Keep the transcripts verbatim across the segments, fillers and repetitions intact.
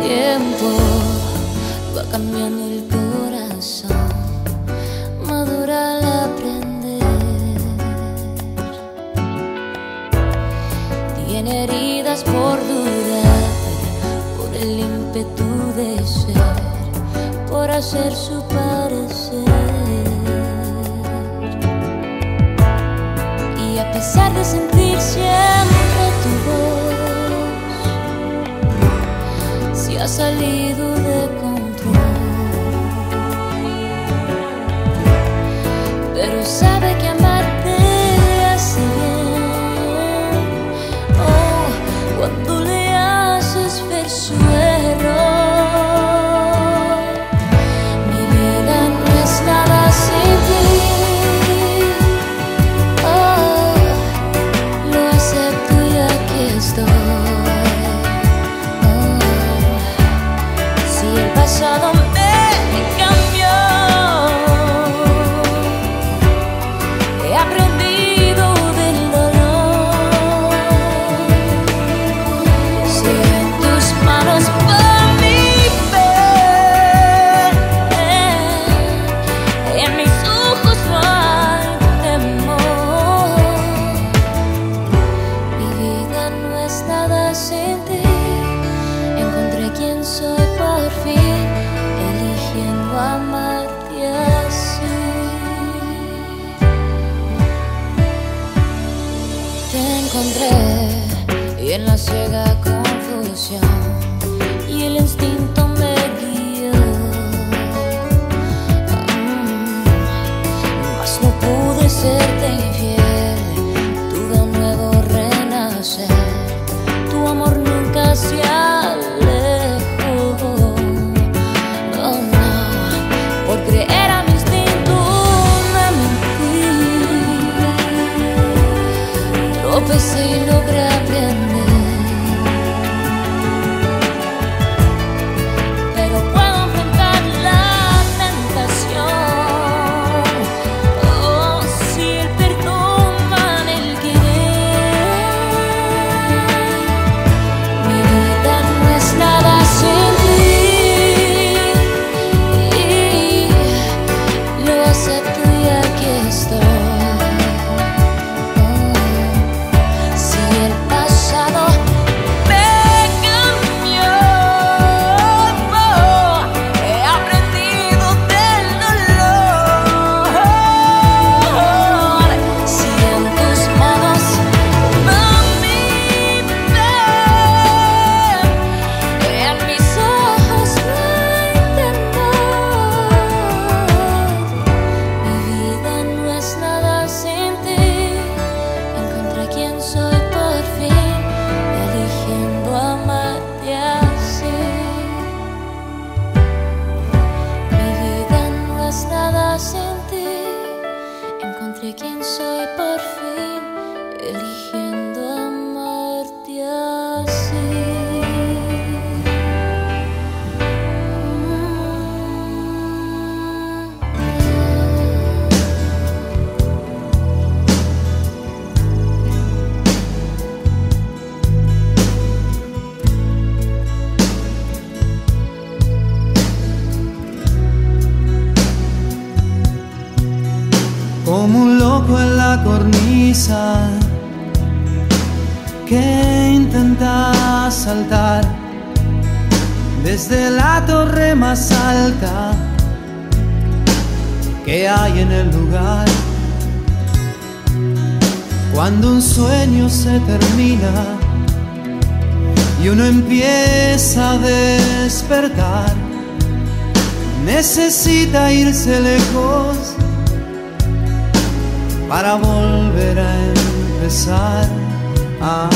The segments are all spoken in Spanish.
tiempo va cambiando el corazón, madura al aprender. Tiene heridas por dudar, por el ímpetu de ser, por hacer su parecer. Y a pesar de sentir siempre tu voz, si ha salido de control, pero sabe que amarte hace bien. Oh, cuando le haces ver su error. Mi vida no es nada sin ti. Oh, lo acepto y aquí estoy. El pasado me cambió, he aprendido del dolor. Si en tus manos va mi fe, en mis ojos no hay temor. Mi vida no es nada sin ti. Encontré quién soy por fin, eligiendo amarte así. Te encontré y en la ciega confusión y el instinto me guió. Mm, mas no pude serte infiel, tuve un nuevo renacer. Tu amor nunca se alejó. Oh no, por creer a mi instinto me mentí. Tropecé y logré aprender. Pero puedo enfrentar la tentación. Oh, si el perdón va en el querer. Mi vida no es nada sin ti. Lo acepto y aquí estoy. Oh, si el pasado me cambió, oh, he aprendido del dolor. Si en tus manos va mi fe, en mis ojos no hay temor. Mi vida no es nada sin ti. Encontré quién soy por fin, eligiendo amarte así. Mi vida no es nada sin ti. Encontré quién soy por fin, eligiendo amarte así. Como un loco en la cornisa que intenta saltar desde la torre más alta que hay en el lugar. Cuando un sueño se termina y uno empieza a despertar, necesita irse lejos para volver a empezar. Ah.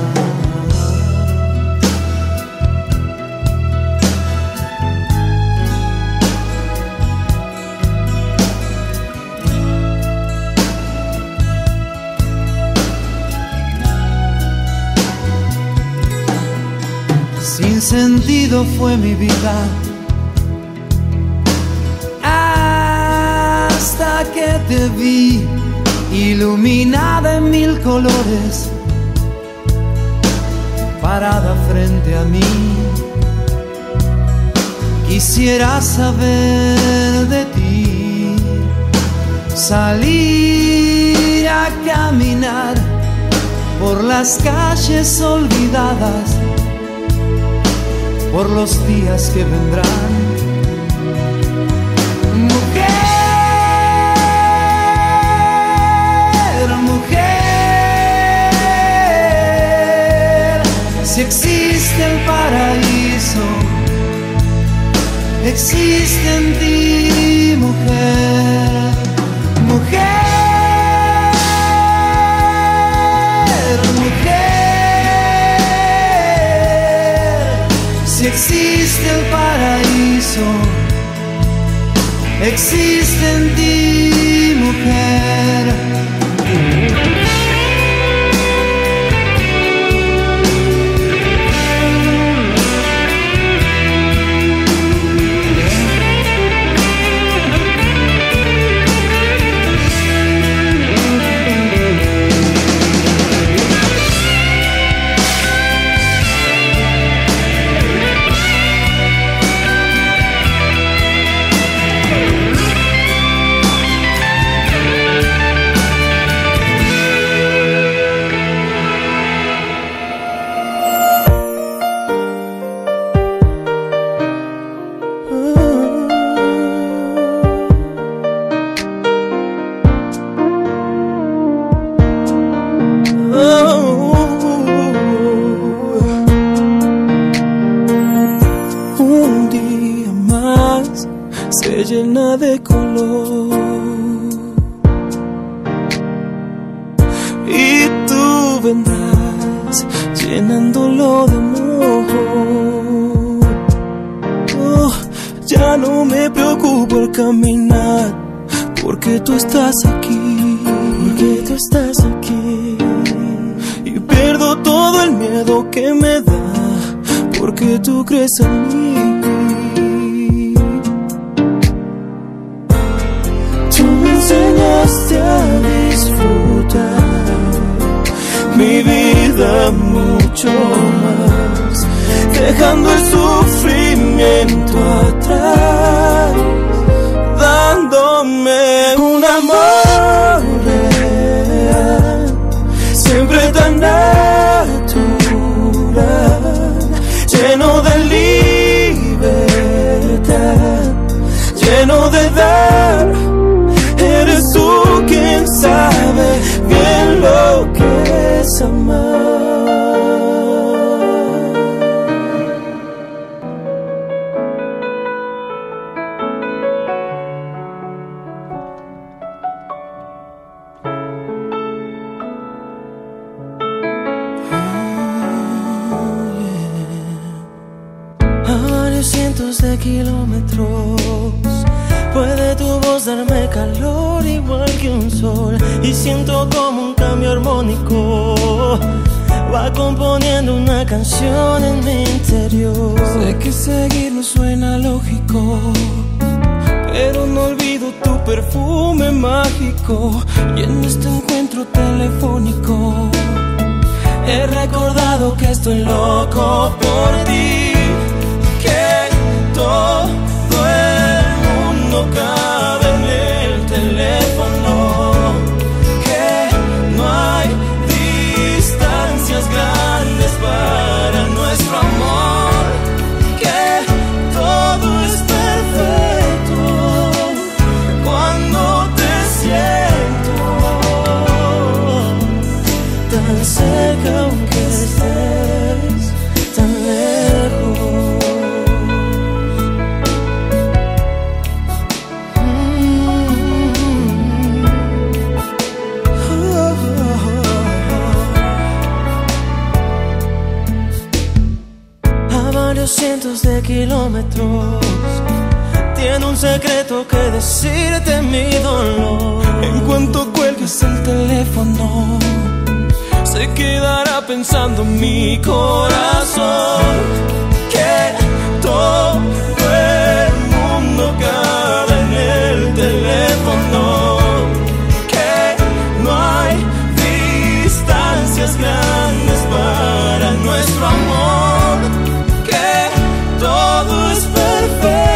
Sin sentido fue mi vida hasta que te vi, iluminada en mil colores, parada frente a mí. Quisiera saber de ti, salir a caminar por las calles olvidadas, por los días que vendrán. Mujer, mujer, si existe el paraíso, existe en ti, mujer, mujer, mujer. Si existe el paraíso, existe en ti, mujer. Llena de color y tú vendrás llenándolo de amor. Oh, ya no me preocupo al caminar, porque tú estás aquí, porque tú estás aquí, y pierdo todo el miedo que me da, porque tú crees en mí. Enseñaste a disfrutar mi vida mucho más, dejando el sufrimiento atrás, dándome un amor real, siempre tan natural, lleno de libertad, lleno de dar. Eres tú quien sabe bien lo que es amar. A varios cientos de kilómetros puede tu voz darme calor igual que un sol, y siento como un cambio armónico va componiendo una canción en mi interior. Sé que seguir no suena lógico, pero no olvido tu perfume mágico, y en este encuentro telefónico he recordado que estoy loco por ti, que todo no cabe en el teléfono, que no hay distancias grandes para nuestro amor, que todo es perfecto cuando te siento tan cerca aunque estés tan lejos. Cientos de kilómetros tiene un secreto que decirte mi dolor. En cuanto cuelgues el teléfono, se quedará pensando mi corazón, que todo el mundo cabe en el teléfono, que no hay distancias grandes para nuestro amor, todo es perfecto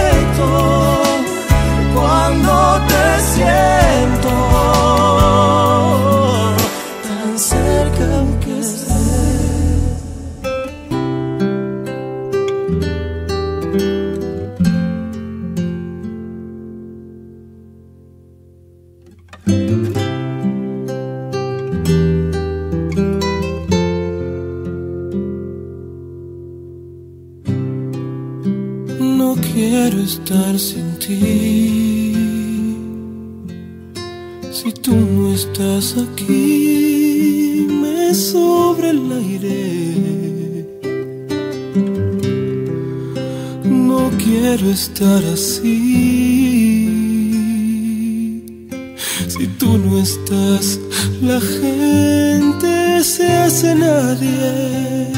No quiero estar sin ti. Si tú no estás aquí, me sobra el aire. No quiero estar así. Si tú no estás, la gente se hace nadie.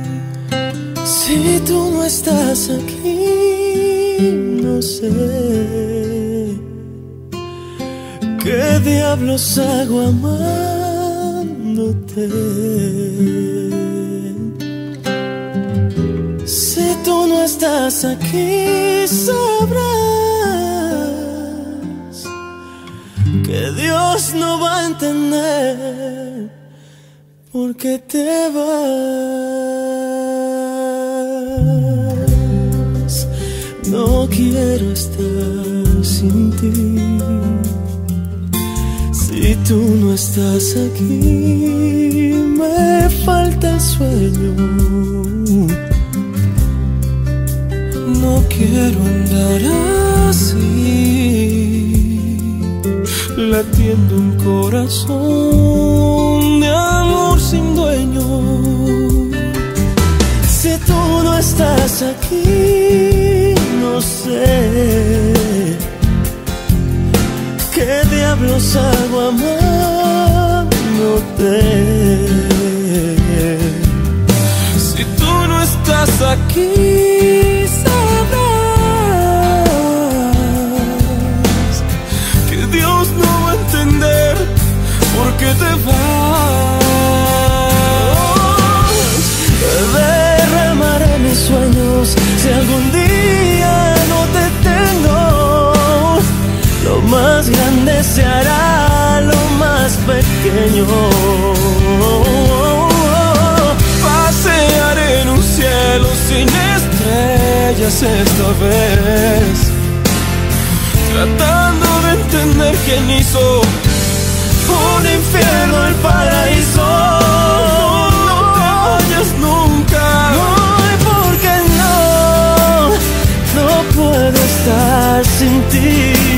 Si tú no estás aquí, no sé qué diablos hago amándote. Si tú no estás aquí, sabrás que Dios no va a entender por qué te vas. No quiero estar sin ti. Si tú no estás aquí, me falta el sueño. No quiero andar así, latiendo un corazón de amor sin dueño. Si tú no estás aquí, no sé qué diablos hago amándote. Si tú no estás aquí, sabrás que Dios no va a entender por qué te vas. Derramaré mis sueños si algún día no te tengo. Lo más grande se hará lo más pequeño. Pasearé en un cielo sin estrellas esta vez, tratando de entender quién hizo un infierno el paraíso. No te vayas nunca. No, porque no, no puedo estar sin ti.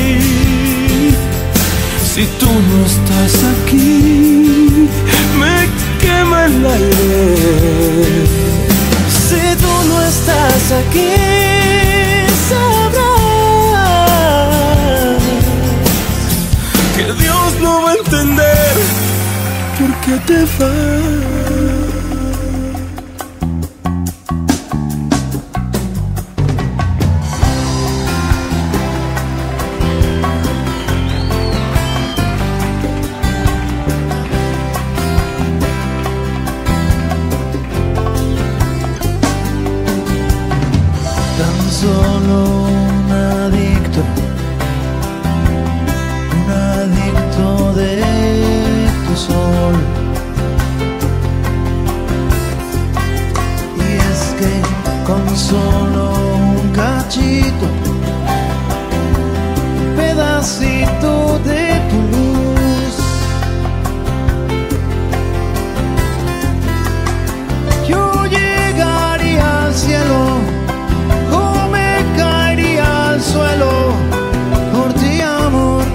Si tú no estás aquí, me quema el aire. Si tú no estás aquí, sabrás que Dios no va a entender por qué te vas. Solo un adicto, un adicto de tu sol. Y es que con solo un cachito, un pedacito de tu luz, yo llegaría al cielo. Suelo por ti, amor.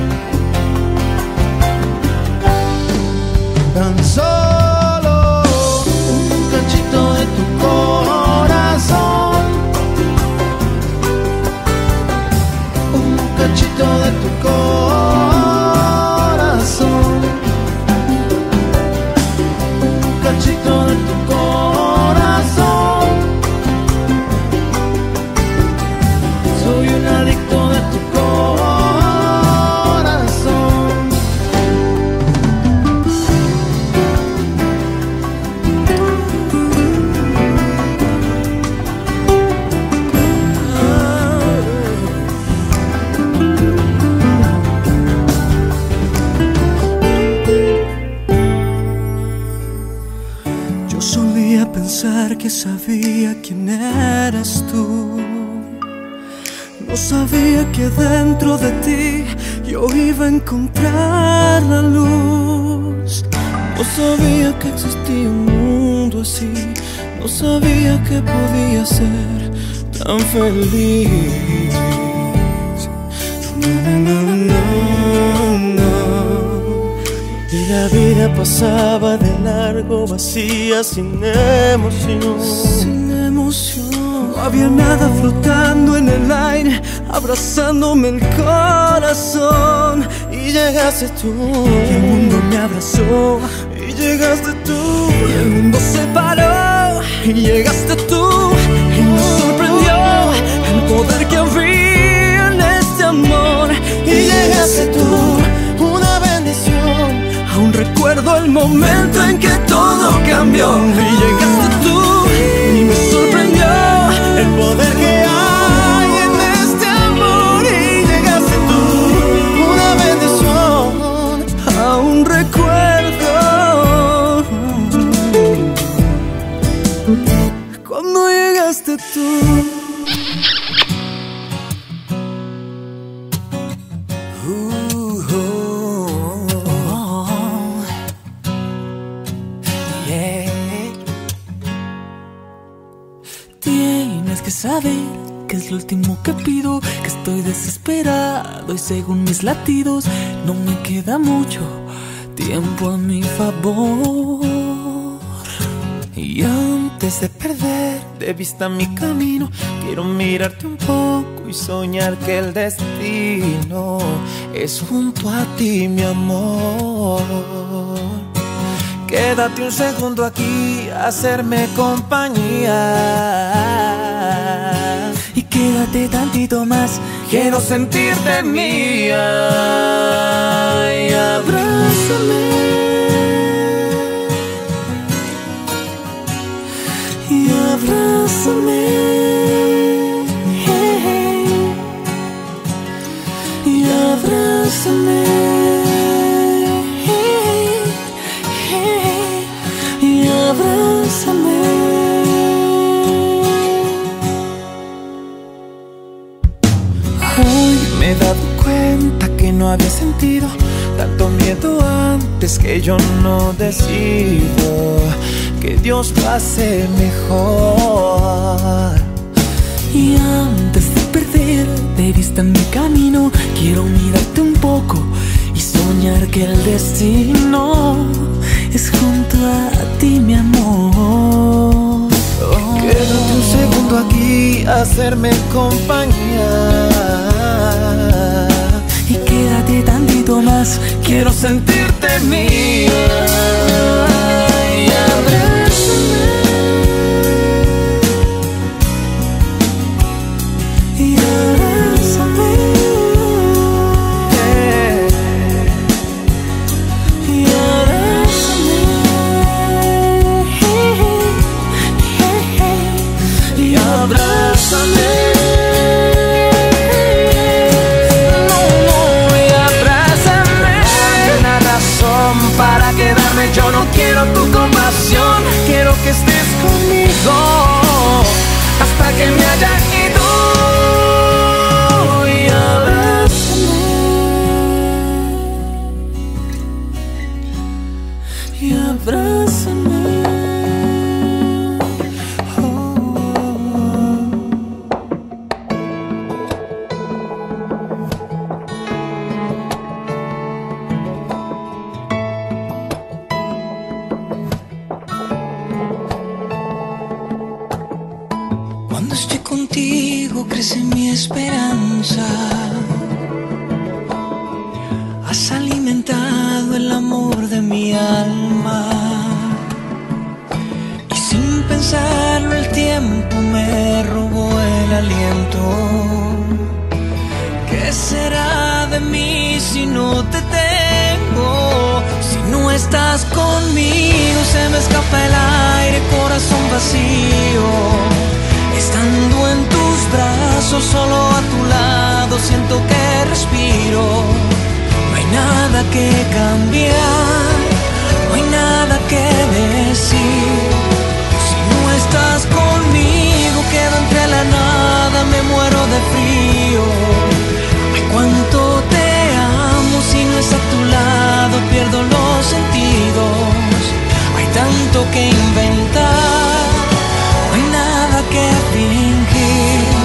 Tan solo un cachito de tu corazón, un cachito de tu corazón, un cachito de tu corazón. Soy un adicto de tu corazón. Yo solía pensar que sabía quién eras tú. No sabía que dentro de ti yo iba a encontrar la luz. No sabía que existía un mundo así. No sabía que podía ser tan feliz. No, no, no, no. Y la vida pasaba de largo, vacía, sin emoción. Sin emoción. No había nada flotando en el aire, abrazándome el corazón. Y llegaste tú, y el mundo me abrazó. Y llegaste tú, y el mundo se paró. Y llegaste tú, y me sorprendió el poder que había en este amor. Y llegaste tú, una bendición. Aún recuerdo el momento en que todo cambió. Y llegaste tú, y me sorprendió el poder que hay en este amor. Y llegaste tú, una bendición. Aún recuerdo cuando llegaste tú. Uh, oh, oh, yeah. Tienes que saber que es lo último que pido, que estoy desesperado y según mis latidos no me queda mucho tiempo a mi favor. Y antes de perder de vista mi camino, quiero mirarte un poco y soñar que el destino es junto a ti, mi amor. Quédate un segundo aquí, hacerme compañía. Y quédate tantito más, quiero sentirte mía. Y abrázame. Y abrázame, hey, hey. Y abrázame, hey, hey. Y abrázame. Hoy me he dado cuenta que no había sentido tanto miedo antes, que yo no decido, que Dios lo hace mejor. Y antes de perder de vista mi camino, quiero mirarte un poco y soñar que el destino es junto a ti, mi amor. Oh. Quédate un segundo aquí, hacerme compañía. Y quédate tantito más, quiero sentirte mía. Y abrázame. Y abrázame. Yeah. Y abrázame. Hey, hey, hey. Y abrázame. Para quedarme, yo no quiero tu compasión, quiero que estés conmigo hasta que me haya ido. Y abrázame. Y abrázame. Cuando estoy contigo crece mi esperanza. Has alimentado el amor de mi alma. Y sin pensarlo el tiempo me robó el aliento. ¿Qué será de mí si no te tengo? Si no estás conmigo se me escapa el aire, corazón vacío. Estando en tus brazos, solo a tu lado, siento que respiro. No hay nada que cambiar, no hay nada que decir. Si no estás conmigo, quedo entre la nada, me muero de frío. Ay, cuánto te amo, si no es a tu lado, pierdo los sentidos. Hay tanto que inventar, que fingir.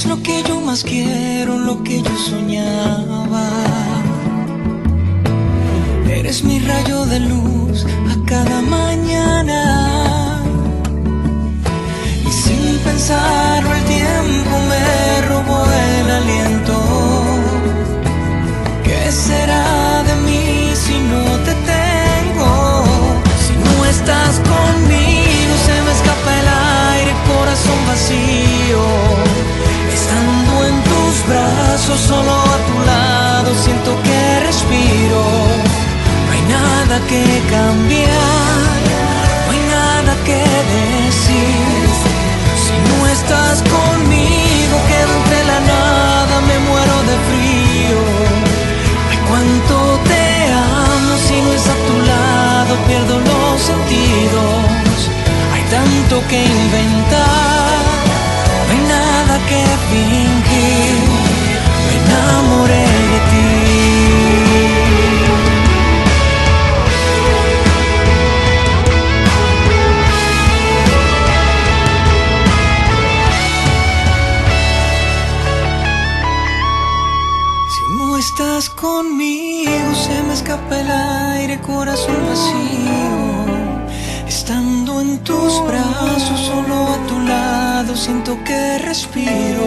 Eres lo que yo más quiero, lo que yo soñaba. Eres mi rayo de luz a cada mañana. Y sin pensarlo el tiempo me robó el aliento. ¿Qué será de mí si no te tengo? Si no estás conmigo se me escapa el aire, corazón vacío. Estando en tus brazos, solo a tu lado, siento que respiro. No hay nada que cambiar, no hay nada que decir. Si no estás conmigo, quedo entre la nada, me muero de frío. Ay, cuánto te amo, si no es a tu lado, pierdo los sentidos. Hay tanto que inventar, no hay nada que fingir. Me enamoré de ti. Estás conmigo, se me escapa el aire, corazón vacío. Estando en tus brazos, solo a tu lado, siento que respiro.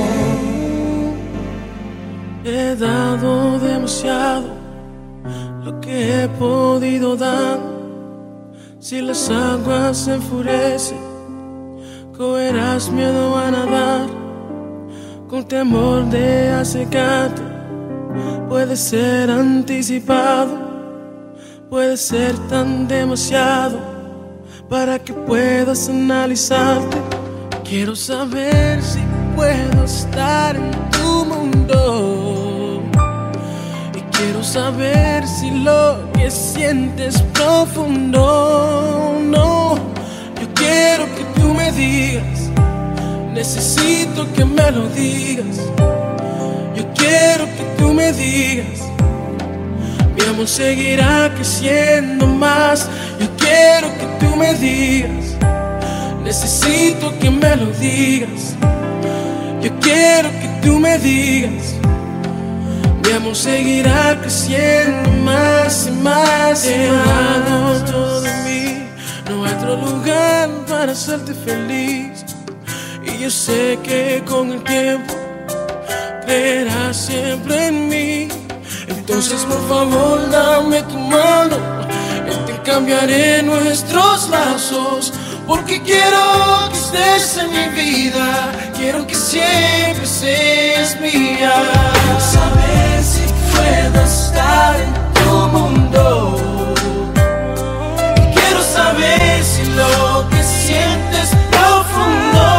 He dado demasiado, lo que he podido dar. Si las aguas se enfurecen, cogerás miedo a nadar, con temor de acecarte. Puede ser anticipado, puede ser tan demasiado para que puedas analizarte. Quiero saber si puedo estar en tu mundo, y quiero saber si lo que sientes es profundo. No, yo quiero que tú me digas, necesito que me lo digas. Yo quiero que tú me digas, mi amor seguirá creciendo más. Yo quiero que tú me digas, necesito que me lo digas. Yo quiero que tú me digas, mi amor seguirá creciendo más y más. He dado todo de mí, no hay otro lugar para hacerte feliz. Y yo sé que con el tiempo creerás siempre en mí. Entonces por favor dame tu mano, intercambiaré nuestros lazos, porque quiero que estés en mi vida, quiero que siempre seas mía. Quiero saber si puedo estar en tu mundo, y quiero saber si lo que sientes es profundo.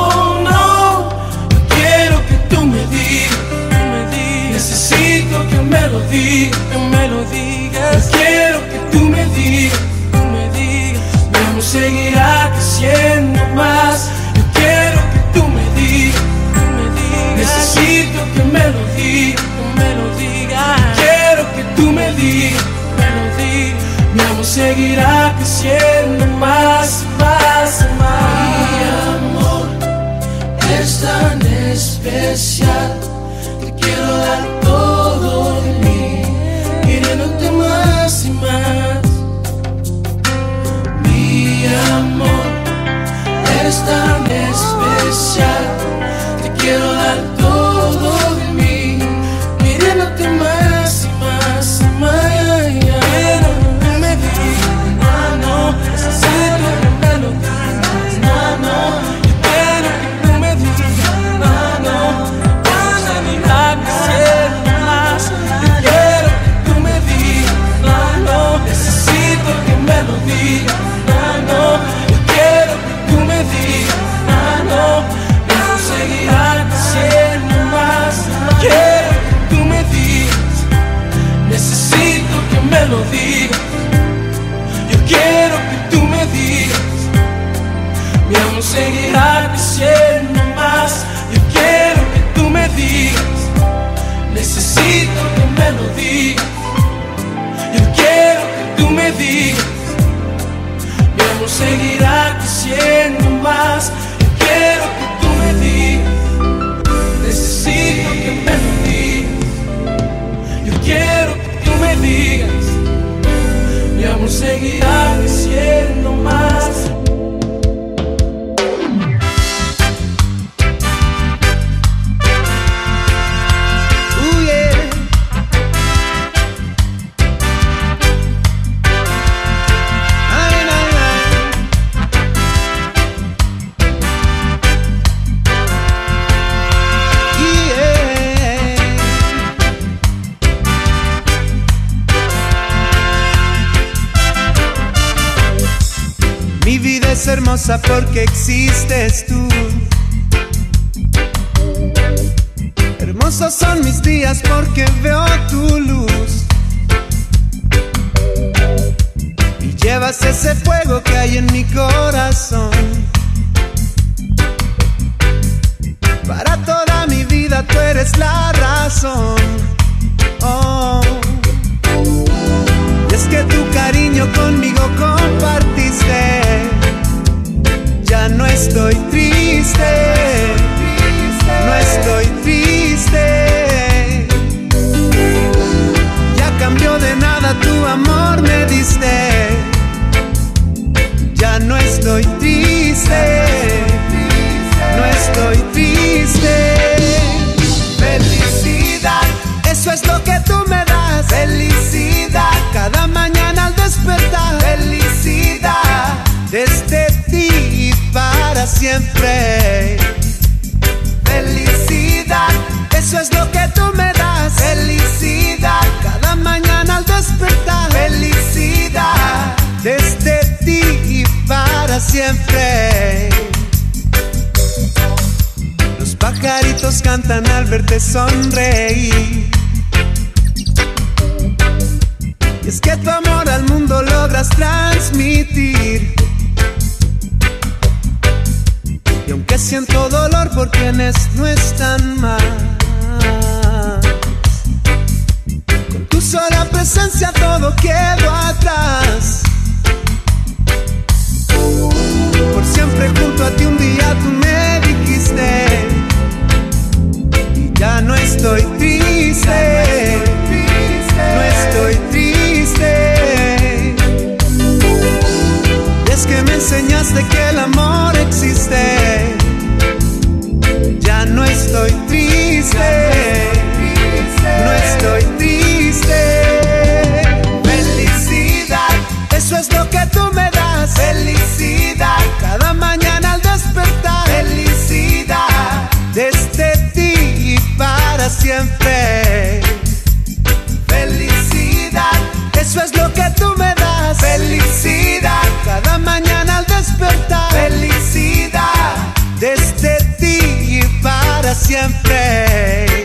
Necesito que me lo digas, que me lo digas. Quiero que tú me digas, tú me digas. Mi amor seguirá creciendo más. Yo quiero que tú me digas, tú me digas. Necesito que me lo digas, que me lo digas. Quiero que tú me digas, me lo digas. Mi amor seguirá creciendo más, más, más. Mi amor es tan especial. Quiero dar todo de mí, queriéndote más y más. Mi amor es tan especial. Te quiero dar todo de mí, queriéndote más y más y más. Quiero que me digas, no, no, necesito que me lo digas, no, no. Yo quiero que tú me digas, no, no. Necesito que me lo digas, ah, no. Yo quiero que tú me digas, ah, no. Eso seguirá creciendo más. Quiero que tú me digas, necesito que me lo digas. Yo quiero que tú me digas, mi amor seguirá creciendo más. Yo quiero que tú me digas, necesito que me lo digas. Yo quiero que tú me digas, mi amor seguirá creciendo más. Yo quiero que tú me digas, hermosa porque existes tú. Hermosos son mis días porque veo tu luz. Y llevas ese fuego que hay en mi corazón. Para toda mi vida tú eres la razón. Oh. Y es que tu cariño conmigo compartiste. Ya no estoy triste, no estoy triste. Ya cambió de nada, tu amor me diste. Ya no estoy triste, no estoy triste. Felicidad, eso es lo que tú me das. Felicidad, cada mañana al despertar. Felicidad, desde ti y para siempre. Felicidad, eso es lo que tú me das. Felicidad, cada mañana al despertar. Felicidad, desde ti y para siempre. Los pajaritos cantan al verte sonreír. Y es que tu amor al mundo logras transmitir. Y aunque siento dolor por quienes no están más, con tu sola presencia todo quedó atrás. Por siempre junto a ti un día tú me dijiste. Y ya no estoy triste, no estoy triste. Y es que me enseñaste que el amor existe. Ya no estoy triste, no estoy triste. Felicidad, eso es lo que tú me das. Felicidad, cada mañana al despertar. Felicidad, desde ti y para siempre. Felicidad, eso es lo que tú me das. Felicidad, cada mañana al despertar. Felicidad, desde ti y para siempre.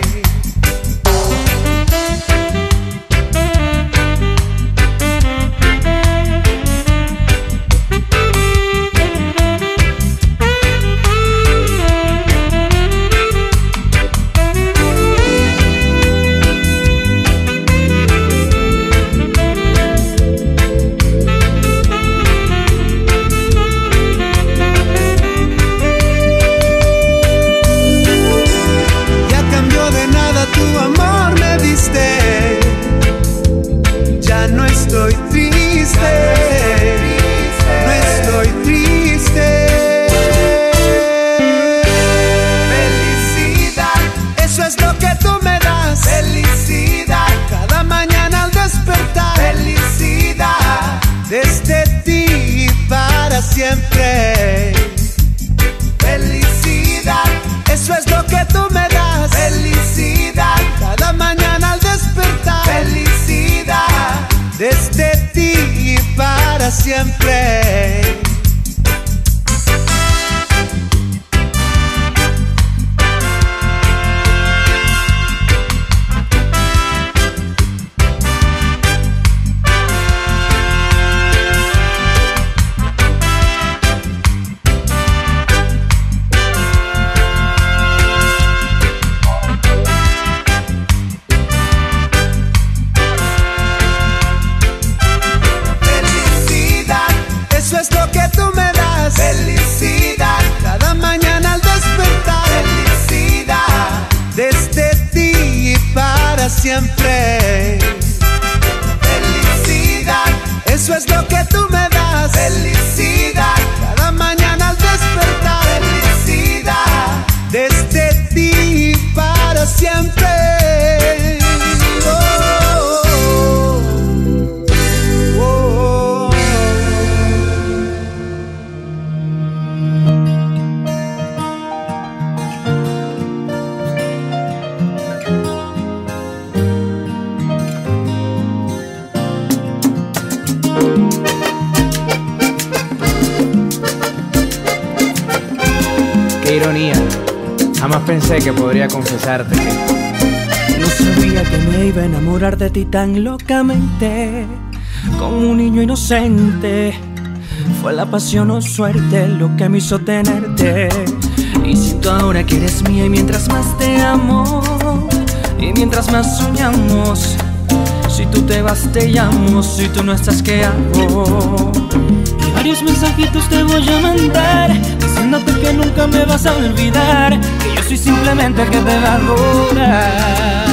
Qué ironía, jamás pensé que podría confesarte que no sabía que me iba a enamorar de ti tan locamente, como un niño inocente. Fue la pasión o suerte lo que me hizo tenerte. Y si tú ahora que eres mía y mientras más te amo y mientras más soñamos, si tú te vas te llamo, si tú no estás ¿qué hago? Y varios mensajitos te voy a mandar diciéndote que nunca me vas a olvidar, que yo soy simplemente el que te va a adorar.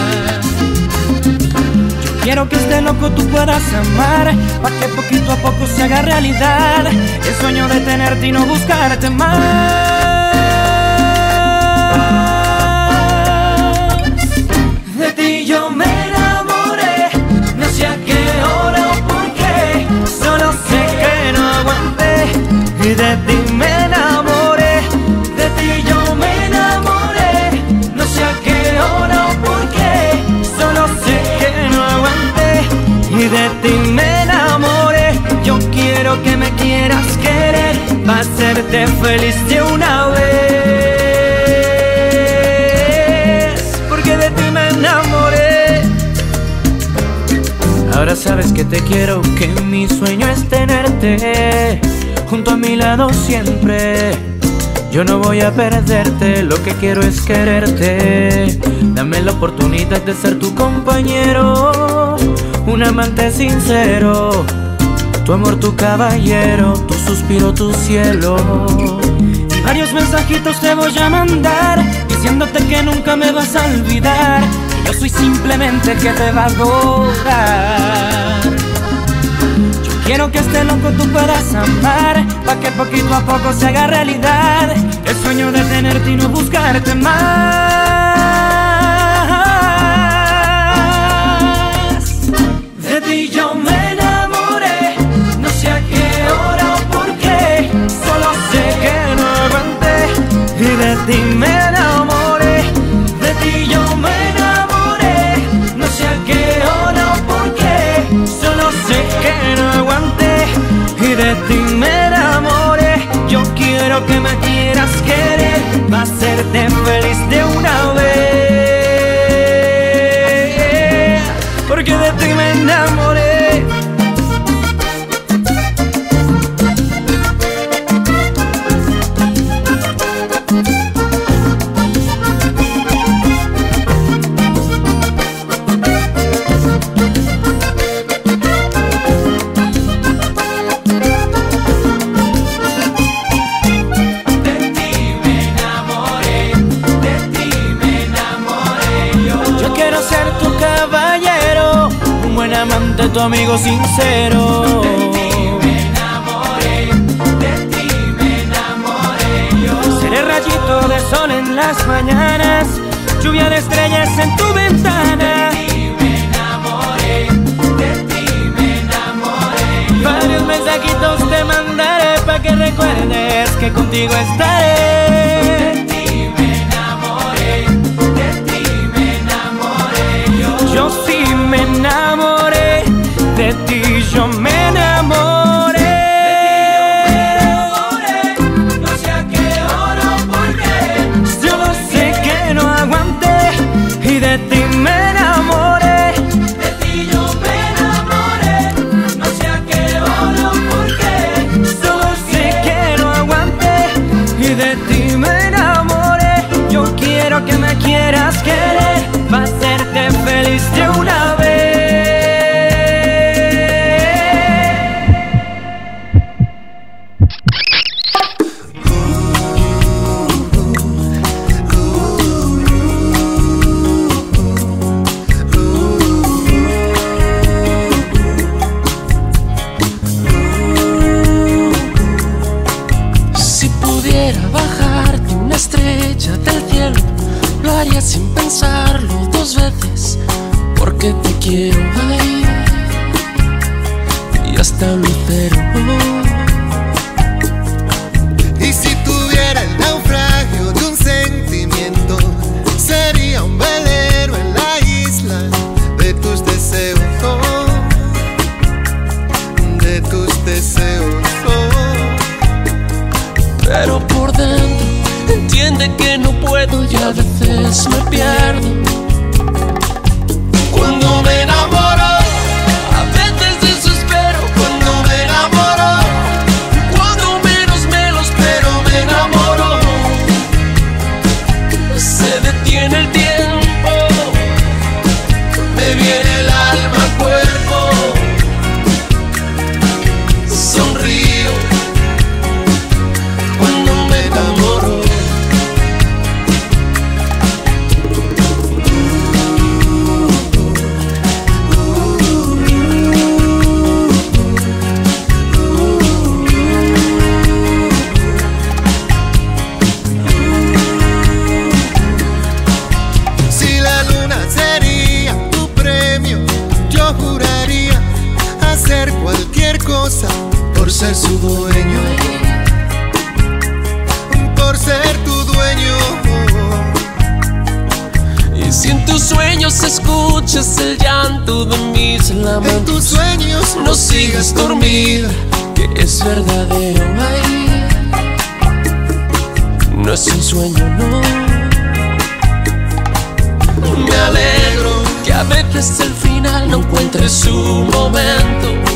Yo quiero que este loco tú puedas amar, pa' que poquito a poco se haga realidad el sueño de tenerte y no buscarte más. De ti yo me enamoré, no sé a qué hora o por qué, solo sé que no aguanté. Y de ti me enamoré, de ti yo me enamoré, no sé a qué hora o por qué, solo sé que no aguanté. Y de ti me enamoré, yo quiero que me quieras querer, pa' hacerte feliz de una vez. De ti me enamoré. Ahora sabes que te quiero, que mi sueño es tenerte junto a mi lado siempre. Yo no voy a perderte, lo que quiero es quererte. Dame la oportunidad de ser tu compañero, un amante sincero, tu amor, tu caballero, tu suspiro, tu cielo. Y varios mensajitos te voy a mandar diciéndote que nunca me vas a olvidar, que yo soy simplemente el que te va a adorar. Yo quiero que este loco tú puedas amar, pa' que poquito a poco se haga realidad el sueño de tenerte y no buscarte más. De ti yo me enamoré, no sé a qué hora o por qué, solo sé que no aguanté. Y de ti me enamoré, de ti yo me enamoré, no sé a qué hora o por qué, solo sé que no aguanté. Y de ti me enamoré, yo quiero que me quieras querer, va a hacerte feliz de una vez, porque de ti me enamoré. Amante, tu amigo sincero. De ti me enamoré, de ti me enamoré yo. Seré rayito de sol en las mañanas, lluvia de estrellas en tu ventana. De ti me enamoré, de ti me enamoré yo. Varios mensajitos te mandaré pa' que recuerdes que contigo estaré. De ti me enamoré, de ti me enamoré yo. Yo sí me enamoré, de ti yo me enamoré. De ti yo me enamoré, no sé a qué hora o por qué, solo sé que no aguanté. Y de ti me enamoré, de ti yo me enamoré, no sé a qué hora o por qué, solo sé que no aguanté. Y de ti me enamoré, yo quiero que me quieras querer, va a hacerte feliz de una vez. Sin pensarlo dos veces, porque te quiero ahí y hasta lucero. Y si tuviera el naufragio de un sentimiento, sería un velero en la isla de tus deseos, oh, de tus deseos, oh. Pero por dentro entiendo de que no puedo y a veces me pierdo. Cuando me enamoro, a veces desespero. Cuando me enamoro, cuando menos me lo espero, me enamoro. Se detiene el tiempo, me viene el alma al cuerpo. Sonrío cuando me enamoro. Si la luna sería tu premio, yo juraría hacer cualquier cosa por ser su dueño, por ser tu dueño. Y si en tus sueños escuchas el llanto de mis lamentos, En tus sueños no sigas dormida, que es verdadero. Ay, no es un sueño, no. Me alegro que a veces el final no encuentre su momento.